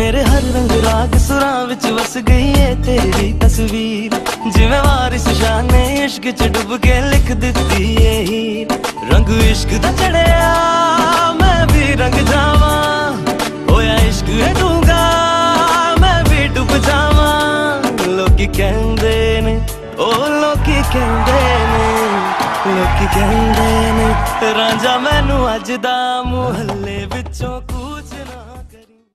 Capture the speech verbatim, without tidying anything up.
मेरे हर रंग राग सुरां विच वस गई है तेरी तस्वीर, जिवें वारिस शाह ने इश्क च डुब के लिख दिती है हीर। रंग इश्क दा चढ़िया मैं भी रंग जावा, होया इश्क है डूंगा मैं भी डुब जावा। लोकी कहंदे ने ओ लोकी कहंदे ने, लोकी कहंदे ने रांझा मैनू अज दा मुहल्ले विचों